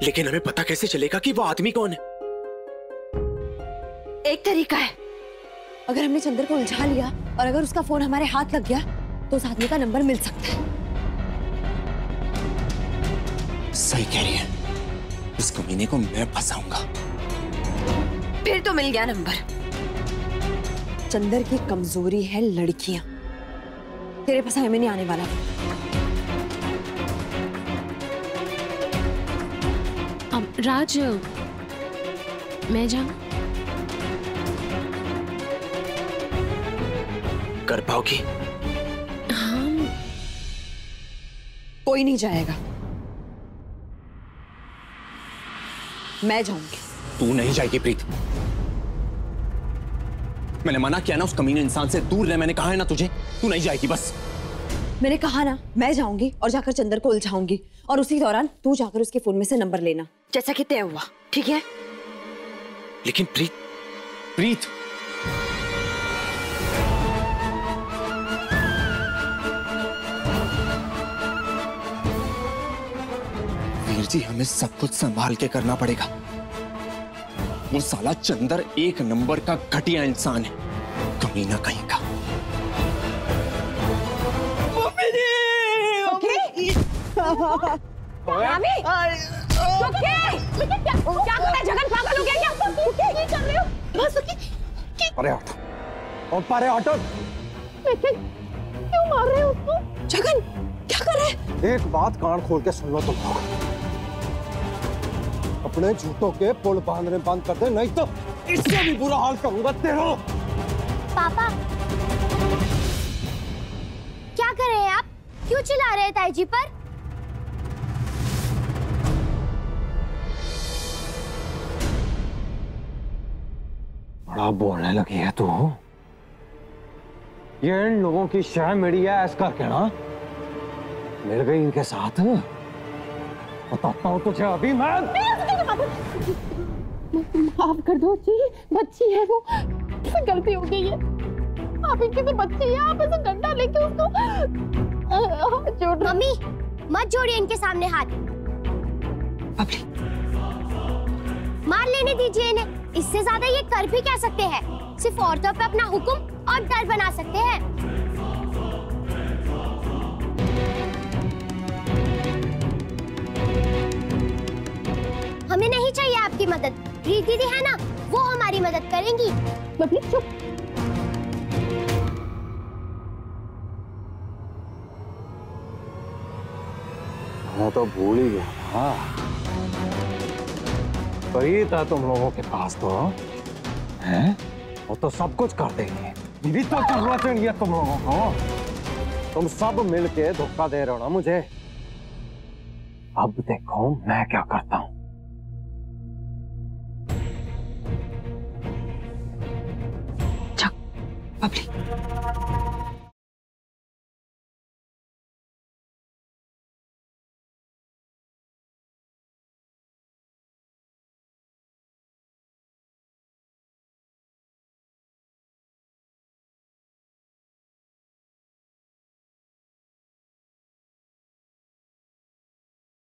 लेकिन हमें पता कैसे चलेगा कि वो आदमी कौन है? एक तरीका है, अगर हमने चंदर को उलझा लिया और अगर उसका फोन हमारे हाथ लग गया तो उस आदमी का नंबर मिल सकता है। सही कह रही है, इस कमीने को मैं फंसाऊंगा। फिर तो मिल गया नंबर। चंदर की कमजोरी है लड़कियां, तेरे फंसाए में नहीं आने वाला। राज, मैं जाऊं? कर पाओगी? हाँ। कोई नहीं जाएगा, मैं जाऊंगी। तू नहीं जाएगी प्रीत। मैंने मना किया ना उस कमीने इंसान से दूर रह, मैंने कहा है ना तुझे, तू नहीं जाएगी बस। मैंने कहा ना, मैं जाऊंगी और जाकर चंदर को उलझाऊंगी और उसी दौरान तू जाकर उसके फोन में से नंबर लेना, जैसा कि तय हुआ, ठीक है? लेकिन प्रीत, प्रीत वीर जी, हमें सब कुछ संभाल के करना पड़ेगा। वो साला चंदर एक नंबर का घटिया इंसान है, कमीना कहीं का। क्या कर रहा है जगन? पागल हो गया क्या? क्या कर रहे हो? बस अरे हटो, और पारे हटो। क्यों मार रहे हो उसको? जगन क्या कर रहे हैं? एक बात कान खोल के सुन लो तुम लोग, अपने झूठों के पुल बांधने बंद कर दे, नहीं तो इससे भी बुरा हाल करूंगा तेरा। पापा क्या कर रहे हैं आप? क्यों चिल्ला रहे हैं ताई जी पर? बड़ा बोलने लगी है तू। ये इन लोगों की शह मिली है ऐस करके ना, मिल गई इनके साथ। बताता हूँ तुझे अभी मैं। माफ कर दो जी, बच्ची है वो, गलती हो गई है। आप इनकी तो बच्ची है, आप ऐसे डंडा लेके उसको जोड़। मम्मी मत जोड़िए इनके सामने हाथ। मार लेने दीजिए इन्हें, इससे ज्यादा ये कर भी क्या सकते हैं? सिर्फ औरतों पे अपना हुक्म और डर बना सकते हैं। हमें नहीं चाहिए आपकी मदद, प्रीत दीदी है ना, वो हमारी मदद करेंगी। बबली चुप। मैं तो भूल ही गया। हाँ प्रीत है तुम लोगों के पास तो है, वो तो सब कुछ कर देंगे। भी तो करना चाहिए तुम लोगों को। तुम सब मिलके धोखा दे रहे हो ना मुझे। अब देखो मैं क्या करता हूँ। बबली